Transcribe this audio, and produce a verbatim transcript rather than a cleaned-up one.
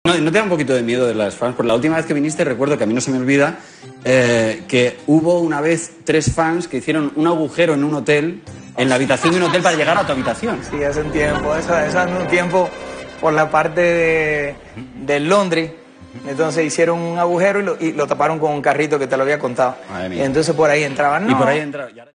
No, ¿no te da un poquito de miedo de las fans? Porque la última vez que viniste recuerdo que a mí no se me olvida eh, que hubo una vez tres fans que hicieron un agujero en un hotel, en la habitación de un hotel para llegar a tu habitación. Sí, hace un tiempo, eso, eso hace un tiempo por la parte de, de Londres. Entonces hicieron un agujero y lo, y lo taparon con un carrito que te lo había contado. Y entonces por ahí entraban. No. Y por ahí entraban.